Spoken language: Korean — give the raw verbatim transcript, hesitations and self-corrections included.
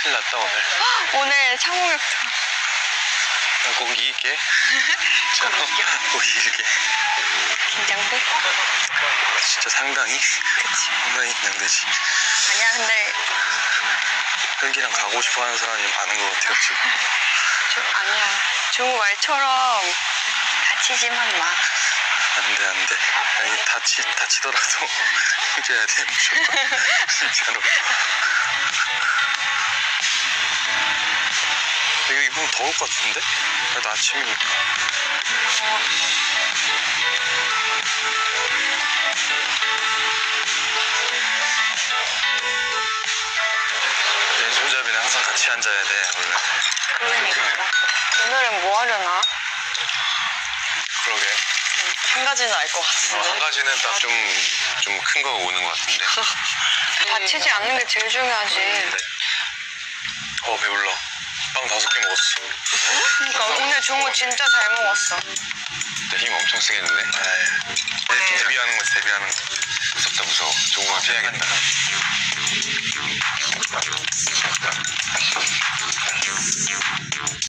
큰일 났다 오늘. 오늘 창공역 나 꼭 이길게. 꼭 이길게. 긴장돼? 진짜 상당히 그치. 상당히 긴장되지. 아니야 근데 헬기랑 가고 싶어하는 사람이 많은 것 같아요 지금. 저, 아니야 종우 말처럼 다치지만 마. 안돼 안돼. 아니 다치 다치더라도 이겨야 돼 무조건. 진짜로. 이거 입으면 더울 것 같은데? 그래도 아침이니까. 어. 왼손잡이는 항상 같이 앉아야 돼 원래. 그러니까 오늘은 뭐 하려나? 그러게. 한 가지는 알 것 어, 같은데. 한 가지는 딱 좀 좀 큰 거 오는 것 같은데. 다치지 않는 게 제일 중요하지. 네. 어 배불러. 빵 다섯 개 먹었어. 그러니까 오늘 종우 진짜 잘 먹었어. 진짜 힘 엄청 세겠는데? 에이, 데뷔하는 거지 데뷔하는 거. 무섭다 무서워. 조금만 피해야겠다.